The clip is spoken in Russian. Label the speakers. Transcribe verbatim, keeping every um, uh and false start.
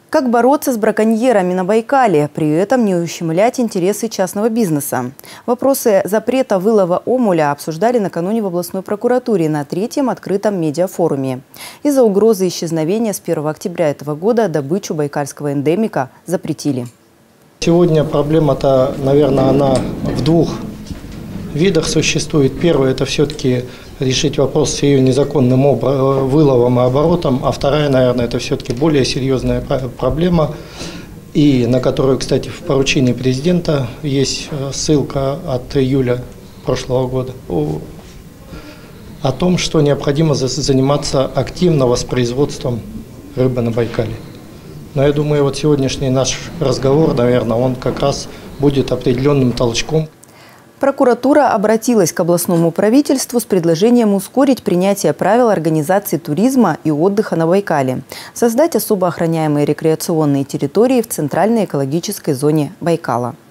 Speaker 1: Как бороться с браконьерами на Байкале, при этом не ущемлять интересы частного бизнеса? Вопросы запрета вылова омуля обсуждали накануне в областной прокуратуре на третьем открытом медиафоруме. Из-за угрозы исчезновения с первого октября этого года добычу байкальского эндемика запретили.
Speaker 2: Сегодня проблема-то, наверное, она в двух видах существует. Первое – это все-таки решить вопрос с ее незаконным выловом и оборотом, а вторая, наверное, это все-таки более серьезная проблема, и на которую, кстати, в поручении президента есть ссылка от июля прошлого года о том, что необходимо заниматься активно воспроизводством рыбы на Байкале. Но я думаю, вот сегодняшний наш разговор, наверное, он как раз будет определенным толчком.
Speaker 1: Прокуратура обратилась к областному правительству с предложением ускорить принятие правил организации туризма и отдыха на Байкале, создать особо охраняемые рекреационные территории в центральной экологической зоне Байкала.